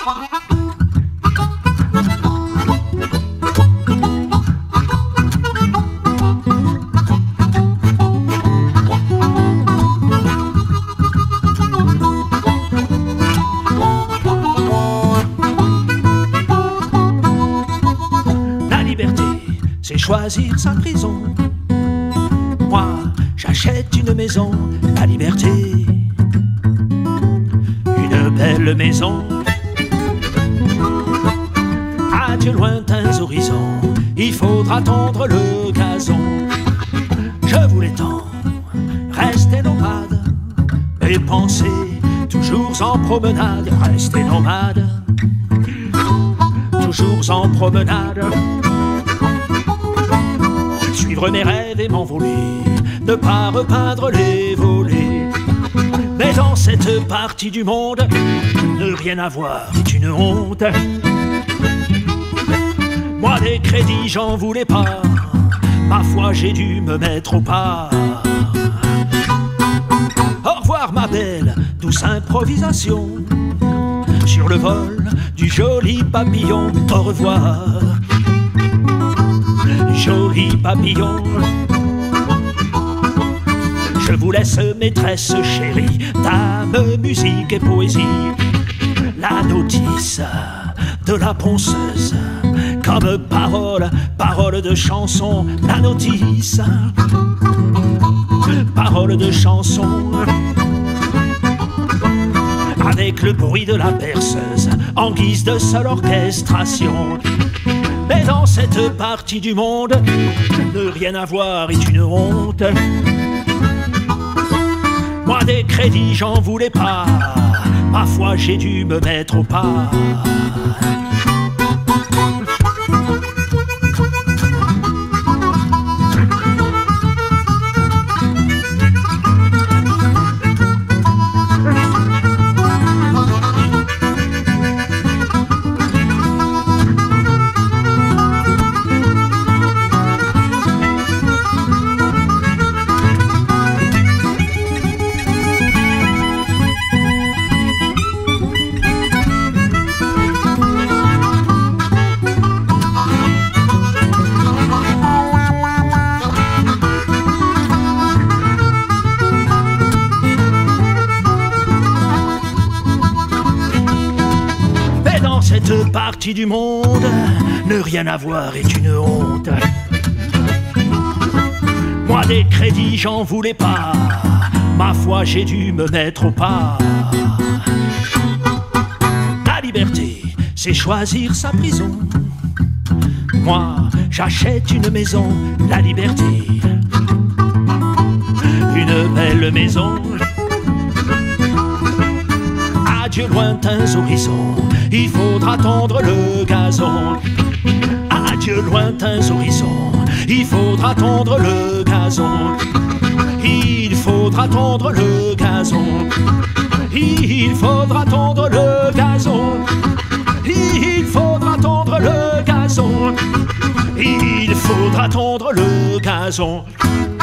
C'est choisir sa prison. Moi, j'achète une maison, la liberté. Une belle maison. Adieu lointains horizons, il faudra tondre le gazon. Je voulais tant rester nomade et penser toujours en promenade. Rester nomade, toujours en promenade. Suivre mes rêves et m'envoler, ne pas repeindre les volets. Mais dans cette partie du monde, ne rien avoir est une honte. Moi des crédits j'en voulais pas, ma foi j'ai dû me mettre au pas. Au revoir ma belle, douce improvisation, sur le vol du joli papillon. Au revoir joli papillon. Je vous laisse maîtresse chérie, dame, musique et poésie. La notice de la ponceuse, comme parole, parole de chanson. La notice, parole de chanson. Avec le bruit de la perceuse, en guise de seule orchestration. Mais dans cette partie du monde, ne rien avoir est une honte. Moi des crédits j'en voulais pas, ma foi j'ai dû me mettre au pas. Cette partie du monde, ne rien avoir est une honte. Moi des crédits j'en voulais pas, ma foi j'ai dû me mettre au pas. La liberté, c'est choisir sa prison. Moi j'achète une maison, la liberté. Une belle maison. Adieu lointains horizons, il faudra tondre le gazon. Adieu lointains horizons, il faudra tondre le gazon. Il faudra tondre le gazon. Il faudra tondre le gazon. Il faudra tondre le gazon. Il faudra tondre le gazon.